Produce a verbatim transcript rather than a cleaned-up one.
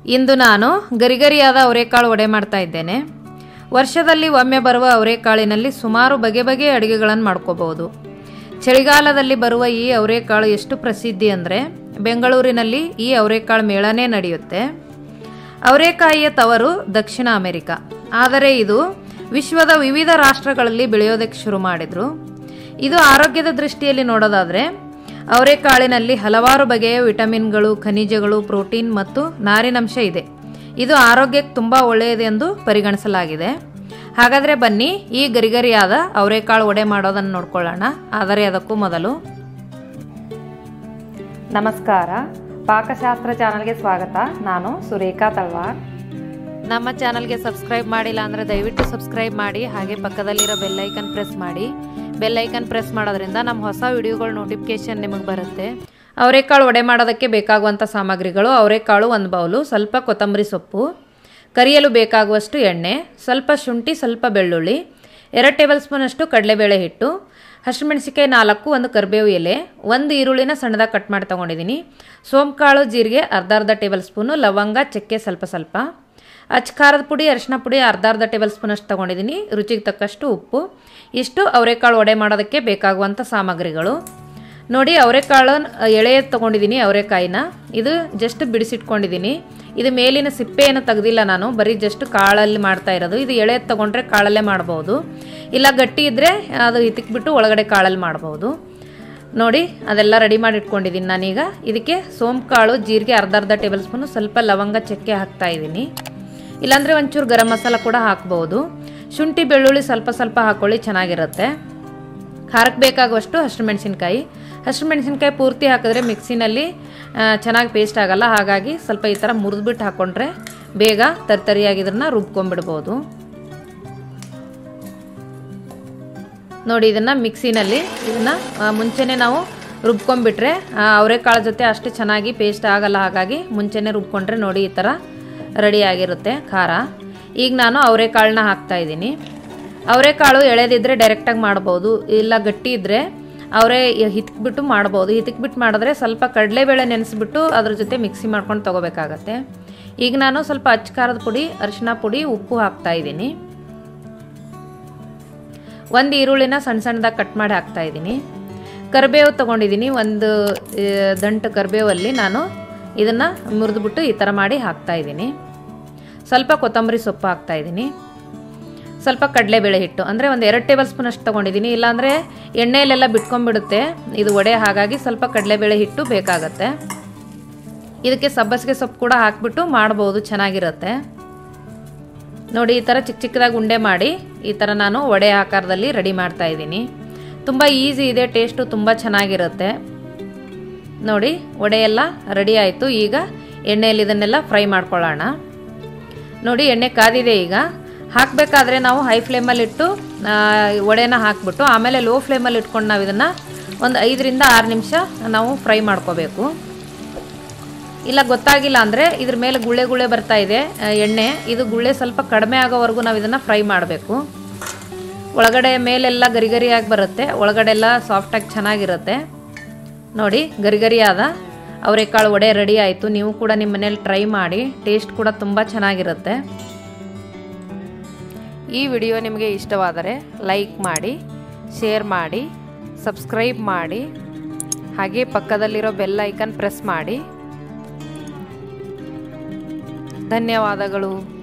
ಇಂದು ನಾನು ಗರಿಗರಿಯಾದ ಅವರೆಕಾಳು ವಡೆ ಮಾಡ್ತಾ ಇದ್ದೇನೆ. ವರ್ಷದಲ್ಲಿ ಒಮ್ಮೆ ಬರುವ ಅವರೆಕಾಳಿನಲ್ಲಿ ಸುಮಾರು ಬಗೆ ಬಗೆಯ ಅಡುಗೆಗಳನ್ನು ಮಾಡ್ಕೋಬಹುದು. ಚಳಿಗಾಲದಲ್ಲಿ ಬರುವ ಈ ಅವರೆಕಾಳು ಎಷ್ಟು ಪ್ರಸಿದ್ಧಿ ಅಂದರೆ ಬೆಂಗಳೂರಿನಲ್ಲಿ ಈ ಅವರೆಕಾಳು ಮೇಳನೇ ನಡೆಯುತ್ತೆ. ಅವರೆಕಾಯಿಯ ತವರು ದಕ್ಷಿಣ ಅಮೆರಿಕ, ಆದರೆ ಇದು ವಿಶ್ವದ ವಿವಿಧ ರಾಷ್ಟ್ರಗಳಲ್ಲಿ ಬೆಳೆಯೋದಕ್ಕೆ ಶುರು ಮಾಡಿದ್ರು. ಇದು ಆರೋಗ್ಯದ ದೃಷ್ಟಿಯಲ್ಲಿ ನೋಡೋದಾದರೆ ಅವರೆಕಾಳಿನಲ್ಲಿ ಹಲವಾರು ಬಗೆಯ ವಿಟಮಿನ್ಗಳು, ಖನಿಜಗಳು, ಪ್ರೋಟೀನ್ ಮತ್ತು ನಾರಿನಂಶ ಇದೆ. ಇದು ಆರೋಗ್ಯಕ್ಕೆ ತುಂಬ ಒಳ್ಳೆಯದೆಂದು ಪರಿಗಣಿಸಲಾಗಿದೆ. ಹಾಗಾದರೆ ಬನ್ನಿ ಈ ಗರಿಗರಿಯಾದ ಅವರೆಕಾಳು ವಡೆ ಮಾಡೋದನ್ನು ನೋಡ್ಕೊಳ್ಳೋಣ. ಆದರೆ ಅದಕ್ಕೂ ಮೊದಲು ನಮಸ್ಕಾರ, ಪಾಕಶಾಸ್ತ್ರ ಚಾನಲ್ಗೆ ಸ್ವಾಗತ. ನಾನು ಸುರೇಖಾ ತಲ್ವಾರ್. ನಮ್ಮ ಚಾನಲ್ಗೆ ಸಬ್ಸ್ಕ್ರೈಬ್ ಮಾಡಿಲ್ಲ ಅಂದರೆ ದಯವಿಟ್ಟು ಸಬ್ಸ್ಕ್ರೈಬ್ ಮಾಡಿ, ಹಾಗೆ ಪಕ್ಕದಲ್ಲಿರೋ ಬೆಲ್ಲೈಕನ್ ಪ್ರೆಸ್ ಮಾಡಿ. ಬೆಲ್ಲೈಕನ್ ಪ್ರೆಸ್ ಮಾಡೋದ್ರಿಂದ ನಮ್ಮ ಹೊಸ ವಿಡಿಯೋಗಳ ನೋಟಿಫಿಕೇಶನ್ ನಿಮಗೆ ಬರುತ್ತೆ. ಅವರೆಕಾಳು ವಡೆ ಮಾಡೋದಕ್ಕೆ ಬೇಕಾಗುವಂಥ ಸಾಮಗ್ರಿಗಳು: ಅವರೆಕಾಳು ಒಂದು ಬೌಲು, ಸ್ವಲ್ಪ ಕೊತ್ತಂಬರಿ ಸೊಪ್ಪು, ಕರಿಯಲು ಬೇಕಾಗುವಷ್ಟು ಎಣ್ಣೆ, ಸ್ವಲ್ಪ ಶುಂಠಿ, ಸ್ವಲ್ಪ ಬೆಳ್ಳುಳ್ಳಿ, ಎರಡು ಟೇಬಲ್ ಸ್ಪೂನಷ್ಟು ಕಡಲೆಬೇಳೆ ಹಿಟ್ಟು, ಹಸಿಮೆಣಸಿಕಾಯಿ ನಾಲ್ಕು, ಒಂದು ಕರಿಬೇವು ಎಲೆ, ಒಂದು ಈರುಳ್ಳಿನ ಸಣ್ಣದಾಗಿ ಕಟ್ ಮಾಡಿ ತೊಗೊಂಡಿದ್ದೀನಿ, ಸೋಂಕಾಳು, ಜೀರಿಗೆ ಅರ್ಧ ಅರ್ಧ ಟೇಬಲ್ ಸ್ಪೂನು, ಲವಂಗ, ಚಕ್ಕೆ ಸ್ವಲ್ಪ ಸ್ವಲ್ಪ, ಅಚ್ಚ ಖಾರದ ಪುಡಿ, ಅರಿಶಿನ ಪುಡಿ ಅರ್ಧ ಅರ್ಧ ಟೇಬಲ್ ಸ್ಪೂನಷ್ಟು ತೊಗೊಂಡಿದ್ದೀನಿ, ರುಚಿಗೆ ತಕ್ಕಷ್ಟು ಉಪ್ಪು. ಇಷ್ಟು ಅವರೆಕಾಳು ವಡೆ ಮಾಡೋದಕ್ಕೆ ಬೇಕಾಗುವಂಥ ಸಾಮಗ್ರಿಗಳು. ನೋಡಿ, ಅವರೆಕಾಳು ಎಳೆಯದು ತೊಗೊಂಡಿದ್ದೀನಿ. ಅವರೆಕಾಯಿನ ಇದು ಜಸ್ಟ್ ಬಿಡಿಸಿಟ್ಕೊಂಡಿದ್ದೀನಿ. ಇದು ಮೇಲಿನ ಸಿಪ್ಪೆಯನ್ನು ತೆಗೆದಿಲ್ಲ ನಾನು, ಬರೀ ಜಸ್ಟ್ ಕಾಳಲ್ಲಿ ಮಾಡ್ತಾ ಇರೋದು. ಇದು ಎಳೆಯದು ತೊಗೊಂಡ್ರೆ ಕಾಳಲ್ಲೇ ಮಾಡ್ಬೋದು, ಇಲ್ಲ ಗಟ್ಟಿ ಇದ್ದರೆ ಅದು ಇತ್ತಿಕ್ಬಿಟ್ಟು ಒಳಗಡೆ ಕಾಳಲ್ಲಿ ಮಾಡ್ಬೋದು. ನೋಡಿ, ಅದೆಲ್ಲ ರೆಡಿ ಮಾಡಿ ಇಟ್ಕೊಂಡಿದ್ದೀನಿ ನಾನೀಗ. ಇದಕ್ಕೆ ಸೋಂಕಾಳು, ಜೀರಿಗೆ ಅರ್ಧ ಅರ್ಧ ಟೇಬಲ್ ಸ್ಪೂನು, ಸ್ವಲ್ಪ ಲವಂಗ, ಚಕ್ಕೆ ಹಾಕ್ತಾ ಇದ್ದೀನಿ. ಇಲ್ಲಾಂದರೆ ಒಂಚೂರು ಗರಂ ಮಸಾಲ ಕೂಡ ಹಾಕ್ಬೋದು. ಶುಂಠಿ ಬೆಳ್ಳುಳ್ಳಿ ಸ್ವಲ್ಪ ಸ್ವಲ್ಪ ಹಾಕ್ಕೊಳ್ಳಿ, ಚೆನ್ನಾಗಿರುತ್ತೆ. ಖಾರಕ್ಕೆ ಬೇಕಾಗುವಷ್ಟು ಹಸಿಮೆಣಸಿನ್ಕಾಯಿ. ಹಸಿಮೆಣಸಿನ್ಕಾಯಿ ಪೂರ್ತಿ ಹಾಕಿದ್ರೆ ಮಿಕ್ಸಿನಲ್ಲಿ ಚೆನ್ನಾಗಿ ಪೇಸ್ಟ್ ಆಗೋಲ್ಲ, ಹಾಗಾಗಿ ಸ್ವಲ್ಪ ಈ ಥರ ಮುರಿದ್ಬಿಟ್ಟು ಹಾಕ್ಕೊಂಡ್ರೆ ಬೇಗ ತರ್ತರಿಯಾಗಿ ಇದನ್ನು ರುಬ್ಕೊಂಡ್ಬಿಡ್ಬೋದು. ನೋಡಿ, ಇದನ್ನು ಮಿಕ್ಸಿನಲ್ಲಿ ಇದನ್ನು ಮುಂಚೆನೇ ನಾವು ರುಬ್ಕೊಂಡ್ಬಿಟ್ರೆ ಅವರೆಕಾಳು ಜೊತೆ ಅಷ್ಟು ಚೆನ್ನಾಗಿ ಪೇಸ್ಟ್ ಆಗೋಲ್ಲ, ಹಾಗಾಗಿ ಮುಂಚೆನೇ ರುಬ್ಕೊಂಡ್ರೆ ನೋಡಿ ಈ ಥರ ರೆಡಿಯಾಗಿರುತ್ತೆ ಖಾರ. ಈಗ ನಾನು ಅವರೆಕಾಳನ್ನ ಹಾಕ್ತಾ ಇದ್ದೀನಿ. ಅವರೆಕಾಳು ಎಳೆದಿದ್ದರೆ ಡೈರೆಕ್ಟಾಗಿ ಮಾಡ್ಬೋದು, ಇಲ್ಲ ಗಟ್ಟಿ ಇದ್ದರೆ ಅವರೇ ಹಿತ್ಬಿಟ್ಟು ಮಾಡ್ಬೋದು. ಹಿತ್ಬಿಟ್ಟು ಮಾಡಿದ್ರೆ ಸ್ವಲ್ಪ ಕಡಲೆಬೇಳೆ ನೆನೆಸ್ಬಿಟ್ಟು ಅದ್ರ ಜೊತೆ ಮಿಕ್ಸಿ ಮಾಡ್ಕೊಂಡು ತೊಗೋಬೇಕಾಗತ್ತೆ. ಈಗ ನಾನು ಸ್ವಲ್ಪ ಅಚ್ಚ ಖಾರದ ಪುಡಿ, ಅರಿಶಿನ ಪುಡಿ, ಉಪ್ಪು ಹಾಕ್ತಾ ಇದ್ದೀನಿ. ಒಂದು ಈರುಳ್ಳಿನ ಸಣ್ಣ ಸಣ್ಣದಾಗಿ ಕಟ್ ಮಾಡಿ ಹಾಕ್ತಾ ಇದ್ದೀನಿ. ಕರಿಬೇವು ತೊಗೊಂಡಿದ್ದೀನಿ, ಒಂದು ದಂಟು ಕರಿಬೇವಲ್ಲಿ ನಾನು ಇದನ್ನು ಮುರಿದ್ಬಿಟ್ಟು ಈ ಥರ ಮಾಡಿ ಹಾಕ್ತಾ ಇದ್ದೀನಿ. ಸ್ವಲ್ಪ ಕೊತ್ತಂಬರಿ ಸೊಪ್ಪು ಹಾಕ್ತಾ ಇದ್ದೀನಿ. ಸ್ವಲ್ಪ ಕಡಲೆಬೇಳೆ ಹಿಟ್ಟು ಅಂದರೆ ಒಂದು ಎರಡು ಟೇಬಲ್ ಸ್ಪೂನ್ ಅಷ್ಟು ತೊಗೊಂಡಿದ್ದೀನಿ, ಇಲ್ಲಾಂದರೆ ಎಣ್ಣೆಯಲ್ಲೆಲ್ಲ ಬಿಟ್ಕೊಂಡ್ಬಿಡುತ್ತೆ ಇದು ವಡೆ, ಹಾಗಾಗಿ ಸ್ವಲ್ಪ ಕಡಲೆಬೇಳೆ ಹಿಟ್ಟು ಬೇಕಾಗತ್ತೆ. ಇದಕ್ಕೆ ಸಬ್ಬಸಿಗೆ ಸೊಪ್ಪು ಕೂಡ ಹಾಕಿಬಿಟ್ಟು ಮಾಡ್ಬೋದು, ಚೆನ್ನಾಗಿರುತ್ತೆ. ನೋಡಿ, ಈ ಥರ ಚಿಕ್ಕ ಚಿಕ್ಕದಾಗಿ ಉಂಡೆ ಮಾಡಿ ಈ ಥರ ನಾನು ವಡೆ ಆಕಾರದಲ್ಲಿ ರೆಡಿ ಮಾಡ್ತಾ ಇದ್ದೀನಿ. ತುಂಬ ಈಸಿ ಇದೆ, ಟೇಸ್ಟು ತುಂಬ ಚೆನ್ನಾಗಿರುತ್ತೆ. ನೋಡಿ, ವಡೆ ಎಲ್ಲ ರೆಡಿ ಆಯಿತು. ಈಗ ಎಣ್ಣೆಯಲ್ಲಿ ಇದನ್ನೆಲ್ಲ ಫ್ರೈ ಮಾಡ್ಕೊಳ್ಳೋಣ. ನೋಡಿ, ಎಣ್ಣೆ ಕಾದಿದೆ. ಈಗ ಹಾಕಬೇಕಾದ್ರೆ ನಾವು ಹೈ ಫ್ಲೇಮಲ್ಲಿಟ್ಟು ವಡೆನ ಹಾಕಿಬಿಟ್ಟು ಆಮೇಲೆ ಲೋ ಫ್ಲೇಮಲ್ಲಿ ಇಟ್ಕೊಂಡು ನಾವು ಇದನ್ನು ಒಂದು ಐದರಿಂದ ಆರು ನಿಮಿಷ ನಾವು ಫ್ರೈ ಮಾಡ್ಕೋಬೇಕು. ಇಲ್ಲ ಗೊತ್ತಾಗಿಲ್ಲ ಅಂದರೆ ಇದ್ರ ಮೇಲೆ ಗುಳ್ಳೆ ಗುಳ್ಳೆ ಬರ್ತಾ ಇದೆ ಎಣ್ಣೆ, ಇದು ಗುಳ್ಳೆ ಸ್ವಲ್ಪ ಕಡಿಮೆ ಆಗೋವರೆಗೂ ನಾವು ಇದನ್ನು ಫ್ರೈ ಮಾಡಬೇಕು. ಒಳಗಡೆ ಮೇಲೆಲ್ಲ ಗರಿಗರಿಯಾಗಿ ಬರುತ್ತೆ, ಒಳಗಡೆ ಎಲ್ಲ ಸಾಫ್ಟಾಗಿ ಚೆನ್ನಾಗಿರುತ್ತೆ. ನೋಡಿ, ಗರಿಗರಿಯಾದ ಅವರೆಕಾಳು ವಡೆ ರೆಡಿ ಆಯಿತು. ನೀವು ಕೂಡ ನಿಮ್ಮ ಮನೇಲಿ ಟ್ರೈ ಮಾಡಿ, ಟೇಸ್ಟ್ ಕೂಡ ತುಂಬ ಚೆನ್ನಾಗಿರುತ್ತೆ. ಈ ವಿಡಿಯೋ ನಿಮಗೆ ಇಷ್ಟವಾದರೆ ಲೈಕ್ ಮಾಡಿ, ಶೇರ್ ಮಾಡಿ, ಸಬ್ಸ್ಕ್ರೈಬ್ ಮಾಡಿ, ಹಾಗೆ ಪಕ್ಕದಲ್ಲಿರೋ ಬೆಲ್ ಐಕನ್ ಪ್ರೆಸ್ ಮಾಡಿ. ಧನ್ಯವಾದಗಳು.